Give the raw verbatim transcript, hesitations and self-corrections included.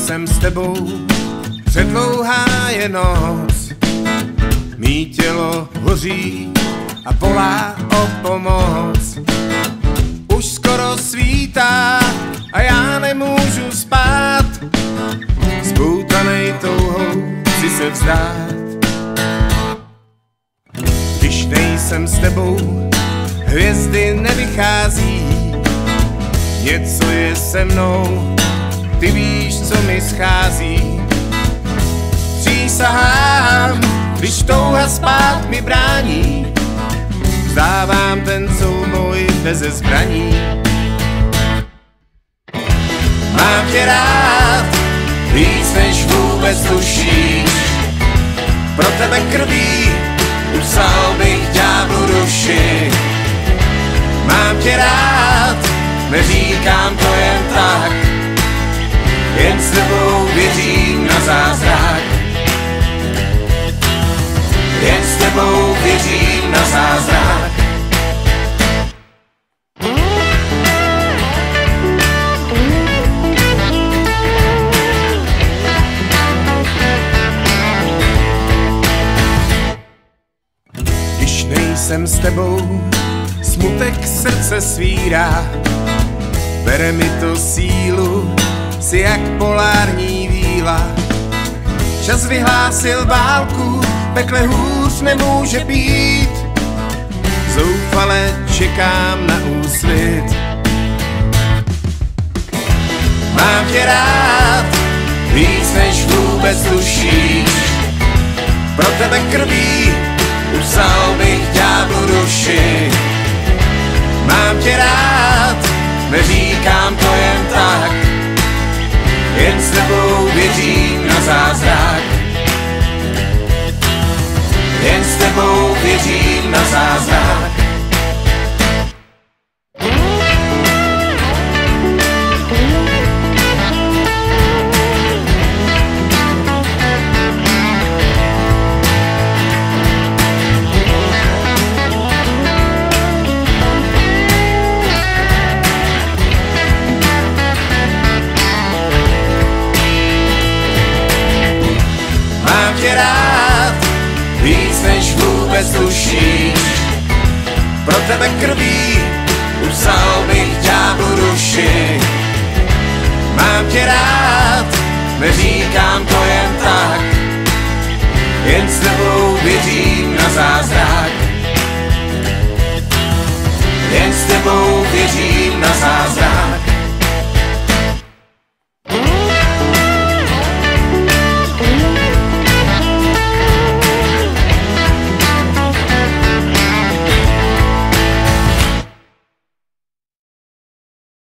jsem s tebou, předlouhá je noc. Mý tělo hoří a volá o pomoc. Už skoro svítá a já nemůžu spát. Zpoutanej touhou chci se vzdát. Když nejsem s tebou, hvězdy nevychází. Něco je se mnou, ty víš, co mi schází. Přísahám, když touha spát mi brání, vzdávám ten souboj beze zbraní. Mám tě rád, víc než vůbec tušíš. Pro tebe krví upsal bych ďáblu duši. Mám tě rád, neříkám to jen tak, jen s tebou věřím na zázrak. Jen s tebou věřím na zázrak. Když nejsem s tebou, smutek srdce svírá. Bere mi to sílu, si jak polární víla. Čas vyhlásil válku, pekle hůř nemůže být. Zoufale čekám na úsvit. Mám tě rád, víc než vůbec tušíš. Pro tebe krví upsal bych ďáblu duši. Mám tě rád, neříkám to jen tak, jen s tebou věřím na zázrak. Jen s tebou věřím na zázrak. Mám tě rád, víc než vůbec tušíš. Pro tebe krví upsal bych ďáblu duši. Mám tě rád, neříkám to jen tak, jen s tebou věřím na zázrak. Jen s tebou věřím